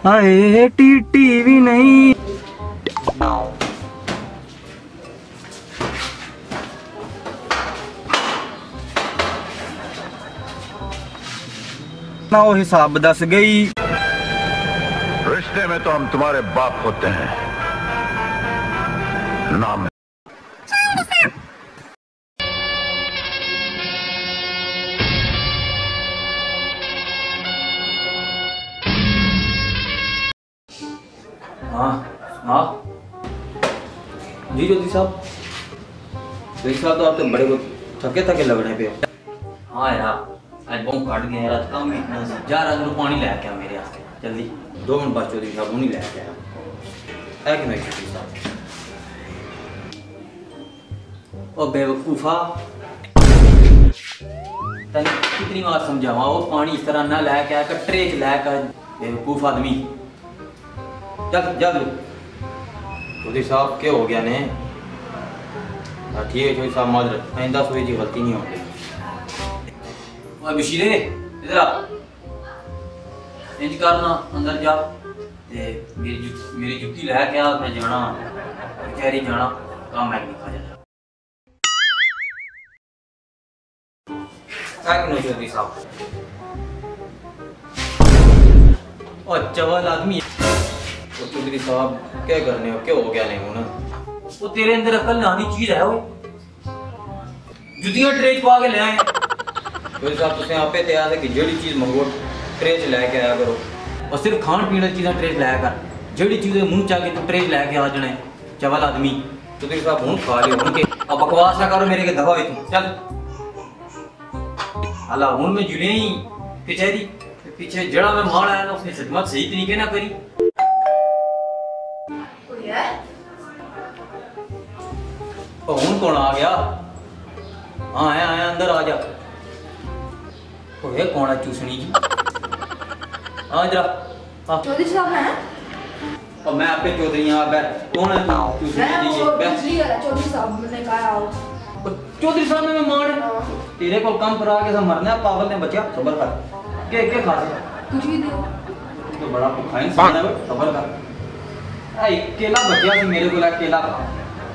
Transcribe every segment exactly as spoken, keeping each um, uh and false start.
आए टीटी भी नहीं। ना वो हिसाब दस गई। रिश्ते में तो हम तुम्हारे बाप होते हैं, नाम हाँ हाँ जी ज्योति साहब। ज्योति साहब तो आप तो बड़े को थके थके लग रहे पे। हाँ यार आज बहुत काट गया यार, काम भी इतना सा। जा रहा है पानी लेके आ मेरे वास्ते जल्दी। दो मिनट बाद ज्योति साहब नहीं लेके आया है कि नहीं ज्योति साहब? ओ बेवकूफा, तने कितनी बार समझावा वो पानी इस तरह ना लेके आया कर, ट्रे च लेकर। बेवकूफ आदमी जब जब ज्योति साहब क्या हो गया ने? ठीक है ज्योति साहब माजरत, आइंदा सोई जी गलती नहीं होगी। ओए बशीरे इधर आ, इंज करना अंदर जा ते मेरी जु, मेरी जुत्ती लेके आ, मैं जाना कचहरी जाना, काम है लिखा जाता। क्या क्यों ज्योति साहब? और चवल आदमी चौधरी साहब क्या करने हो, क्या हो गया नहीं हो ना? वो तेरे अंदर अकल नानी चीज है वो जुतियां ट्रे पा के ले आए। चौधरी साहब तुसें आपे तैयार है कि जेड़ी चीज मंगो ट्रे च लेके आया करो, और सिर्फ खान पीने की चीज़ें ट्रे च लाया कर। जेड़ी चीज़ें मुंह चा के तू ट्रे च लेके आ जाने चवल आदमी। चौधरी साहब हुन खा लियो हुन के, अब बकवास ना करो मेरे के दफा हुई तू चल। अल्लाह हुन में जुले ही कचहरी पीछे जड़ा में मार आया ना, उसने खिदमत सही तरीके ना करी। ओ हुन कौन आ गया? हाँ आया आया अंदर आ जा। ओ ये कौन है चूसनी जी? हाँ जरा चौधरी साहब हैं? और मैं आपके चौधरी यहाँ बैठ। कौन है तू? चौधरी साहब ने कहा आओ। चौधरी साहब ने मार तेरे को कम करा के सब मरना है, पागल ने बच्चा सबर कर। के के खा कुछ भी दो तो बड़ा भूखा इंसान है, सबर कर। आई केला बच्चा से मेरे को ला केला खा।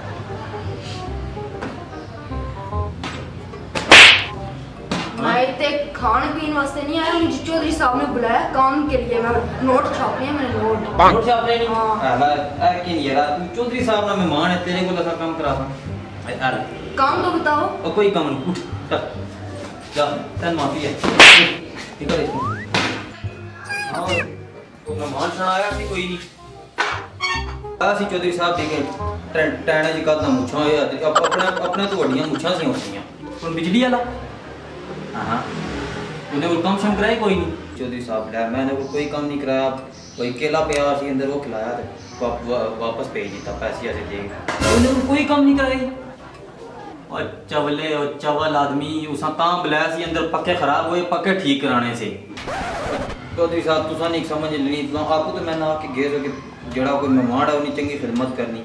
मैं ते खाने पीने वास्ते नहीं आया, मुझे चौधरी साहब ने बुलाया काम के लिए। मैं नोट छापने हैं, मैंने नोट नोट छापने नहीं। हां ऐ कि नहीं यार, तू चौधरी साहब ना मेहमान है, तेरे को लगा काम करा था यार। काम तो बताओ। और कोई काम नहीं, उठ चल जा, तन माफी है इधर इसको। हां तो मेहमान सुना आया कि कोई नहीं आसी। चौधरी साहब देखे टैना जी का मुछा है अपने अपने तो वड्डियां मुछा सी होंदियां। हुन बिजली वाला हाँ उन्हें वो काम शम कराए कोई नहीं। चौधरी साहब ला मैंने वो कोई काम नहीं कराया। कोई केला पिया सी अंदर वो खिलाया तो वा, वापस भेज दिता पैसे ऐसे दे। उन्हें वो कोई काम नहीं कराई। और चवले और चवल आदमी उसा तां बुलाया सी अंदर, पक्के खराब हुए पक्के ठीक कराने से। चौधरी साहब तुसा नहीं समझ लेनी, तो आपको तो मैंने आके गए हो कि जड़ा कोई मेहमान है उन्हें चंगी खिदमत करनी।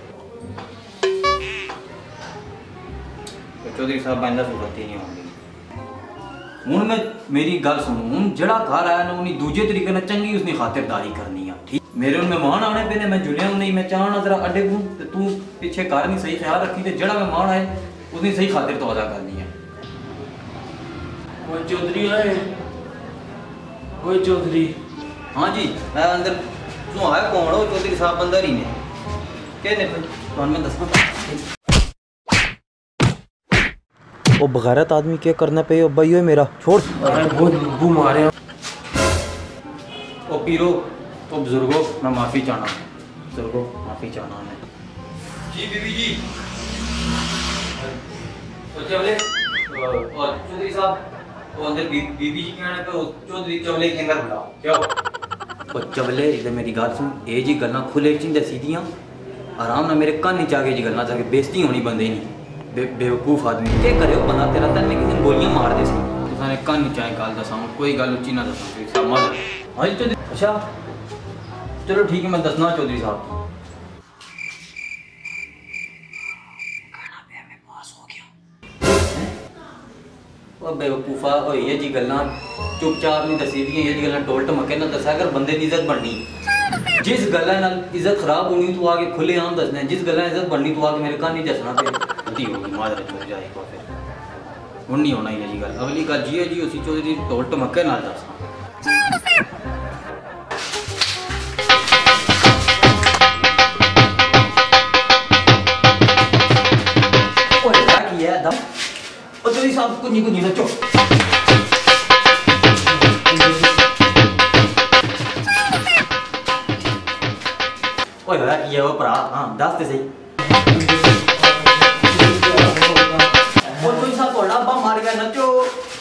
तो चौधरी साहब आइंदा से गलती नहीं होगी। हुन मैं मेरी गल सुनो, हुन जड़ा घर आया ना उन्हें दूजे तरीके ने चंगी उसने खातिरदारी करनी है। ठीक मेरे उन मेहमान आने पे ने मैं जुलिया नहीं, मैं चाहना जरा अड्डे को ते तू पीछे घर नहीं सही ख्याल रखी ते जड़ा मेहमान आए उसने सही खातिर तो अदा करनी है। ओए चौधरी आए, ओए चौधरी। हाँ जी मैं अंदर तू आया कौन हो? चौधरी साहब अंदर ही ने कहने तो मैं दसना वो बगैरत आदमी क्या करना पे भाई है मेरा छोड़। अरे बहुत बू मारे ओ पीरो ओ बुजुर्गो मैं माफी चाहना बुजुर्गो माफी चाहना मैं जी बीबी जी। तो चवले और चौधरी साहब वो अंदर बी, बीबी जी कहने पे चौधरी चवले के अंदर बुलाओ क्या हो? ओ चवले इधर मेरी गल सुन, ए जी गल्ला खुले च दसी दियां आराम ना मेरे कान नीचे आके जी गल्ला जाके बेइज्जती होनी बंदे नहीं। बे, बेवकूफ आदमी क्या करे हो बंदा तेरा तन में किसी ने गोलियां मार दे सी तुसाने कान नीचे आए गल दसा कोई गल उच्ची ना दसा समझ। हाँ जी चौधरी अच्छा चलो ठीक है मैं दसना चौधरी साहब। ਉਹ ਬੇਵਕੂਫਾ ਹੋਈ ਹੈ ਜੀ ਗੱਲਾਂ ਚੁੱਪਚਾਪ ਨਹੀਂ ਦਸੀ ਦੀਆਂ ਇਹ ਜੀ ਗੱਲਾਂ ਟੋਲ ਟਮਕੇ ਨਾ ਦੱਸਿਆ ਕਰ ਬੰਦੇ ਦੀ ਇੱਜ਼ਤ ਬਣਨੀ ਜਿਸ ਗੱਲਾਂ ਨਾਲ ਇੱਜ਼ਤ ਖਰਾਬ ਹੋਣੀ ਤੂੰ ਆਗੇ ਖੁੱਲੇ ਆਮ ਦੱਸਣਾ ਜਿਸ ਗੱਲਾਂ ਇੱਜ਼ਤ ਬਣਨੀ ਤੂੰ ਆਗੇ ਮੇਰੇ ਕੰਨ ਨਹੀਂ ਦੱਸਣਾ ਤੇ ਗਲਤੀ ਹੋ ਗਈ ਮਾਜ਼ਰਤ ਹੋ ਜਾਏ ਕੋ ਫਿਰ ਹੁਣ ਨਹੀਂ ਹੋਣਾ ਇਹ ਜੀ ਗੱਲ ਅਗਲੀ ਗੱਲ ਜੀ ਹੈ ਜੀ ਉਸੇ ਚੌਧਰੀ ਟੋਲ ਟਮਕੇ ਨਾਲ ਦੱਸਣਾ ਉਹ ਤੁਸੀਂ ਸਭ ਕੁਝ ਨਹੀਂ ਕੁਝ ਨਹੀਂ ਨੱਚੋ ਓਏ ਹੋਇਆ ਕੀ ਹੈ ਉਹ ਭਰਾ ਹਾਂ ਦੱਸ ਤੇ ਸਹੀ ਉਹ ਤੁਸੀਂ ਸਭ ਕੋਲ ਲਾਂਬਾ ਮਾਰ ਗਿਆ ਨੱਚੋ